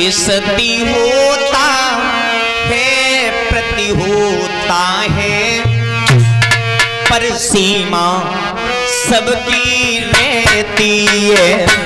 विसती होता है, प्रति होता है, पर सीमा सबकी रहती है।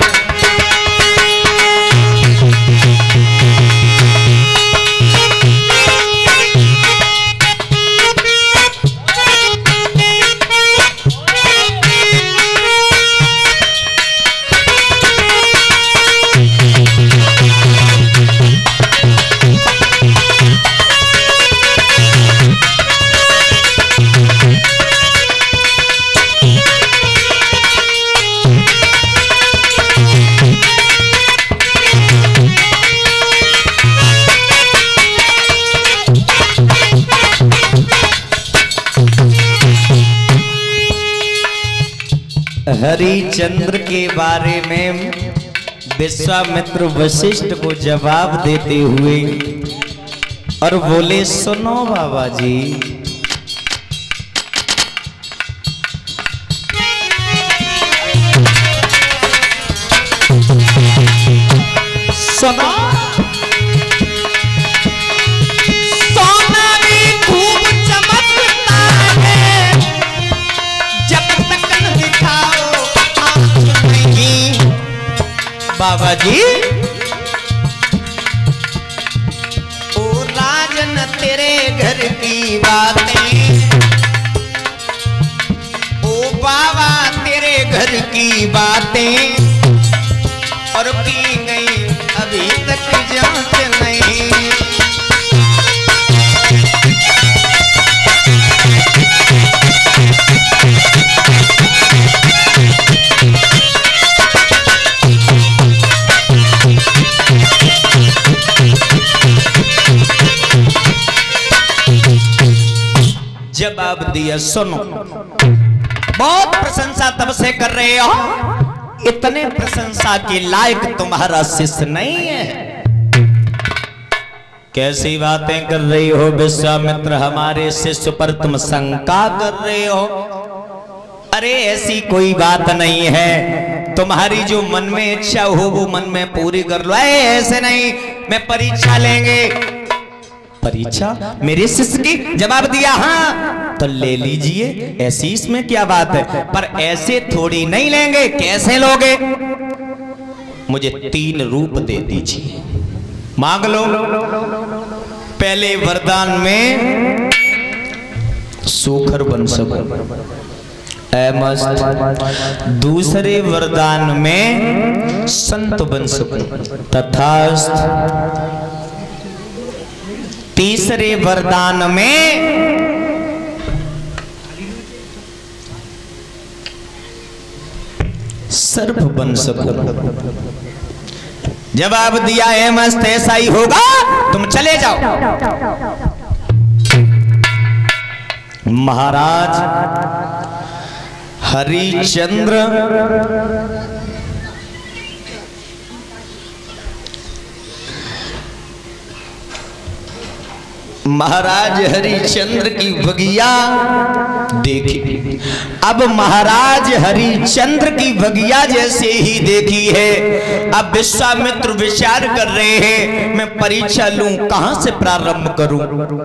हरिचंद्र के बारे में विश्वामित्र वशिष्ठ को जवाब देते हुए और बोले, सुनो बाबा जी, सुनो, सोना भी खूब चमकता है, जब तक न दिखाओ आंख नहीं। बाबा जी, ओ राजन तेरे घर की बातें, ओ बाबा तेरे घर की बातें और की गई अभी तक जांच नहीं। जवाब दिया, सुनो, बहुत प्रशंसा तब से कर रहे हो, इतने प्रशंसा के लायक तुम्हारा शिष्य नहीं है। कैसी बातें कर रही हो विश्वामित्र, हमारे शिष्य पर तुम शंका कर रहे हो? अरे ऐसी कोई बात नहीं है, तुम्हारी जो मन में इच्छा हो वो मन में पूरी कर लो। ऐसे नहीं, मैं परीक्षा लेंगे। परीक्षा मेरे शिष्य की? जवाब दिया हाँ, तो ले लीजिए, ऐसी इसमें क्या बात है, पर ऐसे थोड़ी नहीं लेंगे। कैसे लोगे? मुझे 3 रूप दे दीजिए, मांग लो। पहले वरदान में सूखर बन सको, मस्त। दूसरे वरदान में संत बन सको, तथास्तु। तीसरे वरदान में सर्प बन सको। जवाब दिया है मस्त, ऐसा ही होगा, तुम चले जाओ। महाराज हरिचंद्र महाराज हरिचंद्र की बगिया देखी। अब महाराज हरिचंद्र की बगिया जैसे ही देखी है, अब विश्वामित्र विचार कर रहे हैं, मैं परीक्षा लूं, कहां से प्रारंभ करूं?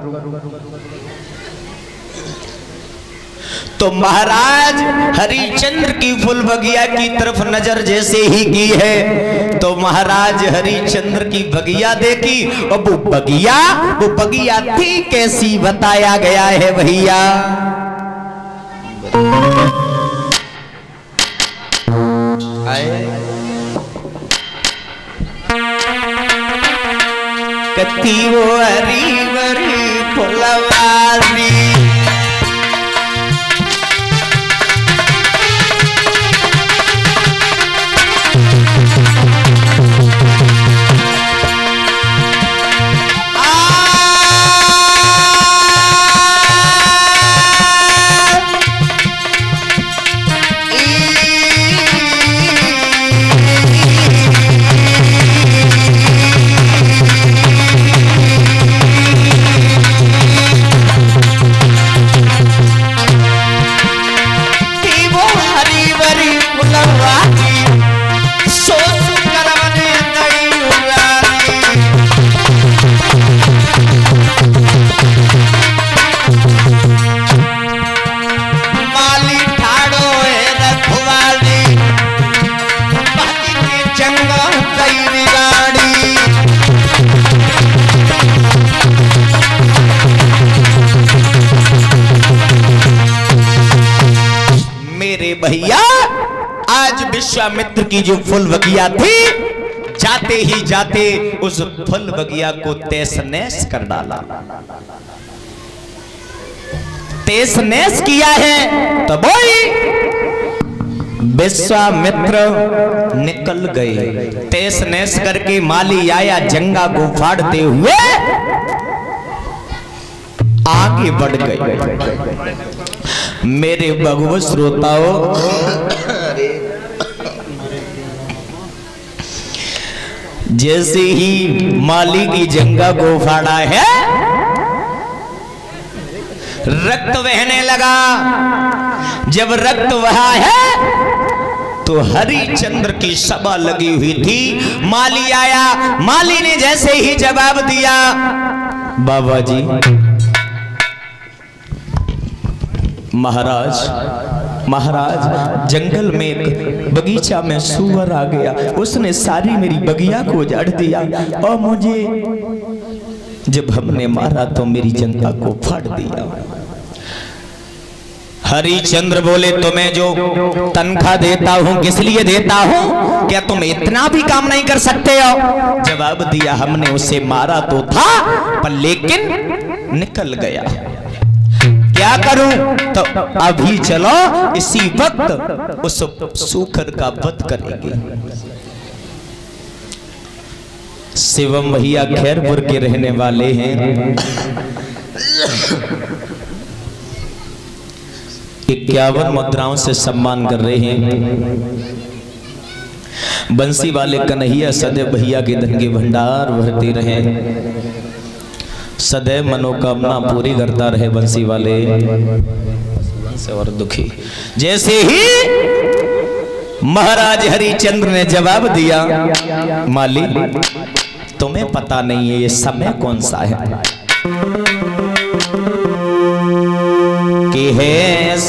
तो महाराज हरिचंद्र की फूल बगिया की तरफ नजर जैसे ही की है, तो महाराज हरिचंद्र की बगिया देखी। और वो बगिया थी कैसी, बताया गया है भैया। कती वो हरी भरी फुलवारी, भैया आज विश्वामित्र की जो फूल बगिया थी, जाते ही जाते उस फूल बगिया को तहस नहस कर डाला। तहस नहस किया है तो वही विश्वामित्र निकल गए। तहस नहस करके माली आया जंगा को फाड़ते हुए आगे बढ़ गए। मेरे भगवत श्रोताओं, जैसे ही माली की जंगा को फाड़ा है, रक्त बहने लगा। जब रक्त बहा है तो हरिश्चंद्र की सभा लगी हुई थी। माली आया, माली ने जैसे ही जवाब दिया, बाबा जी महाराज जंगल में एक बगीचा में सूअर आ गया, उसने सारी मेरी बगिया को उजाड़ दिया और मुझे जब हमने मारा तो मेरी जंगा को फाड़ दिया। हरिश्चंद्र बोले, तुम्हें जो तनख्वाह देता हूं किस लिए देता हूं? क्या तुम इतना भी काम नहीं कर सकते हो? जवाब दिया, हमने उसे मारा तो था पर लेकिन निकल गया, क्या करूं? तो अभी चलो इसी वक्त उस सूकर का वध करेंगे। शिवम भैया खैरपुर के रहने वाले हैं। 51 मुद्राओं से सम्मान कर रहे हैं। बंसी वाले कन्हैया सदैव भैया के धन के भंडार भरते रहे, सदैव मनोकामना पूरी करता रहे बंसी वाले से और दुखी। जैसे ही महाराज हरिश्चंद्र ने जवाब दिया, माली तुम्हें पता नहीं है ये समय कौन सा है कि है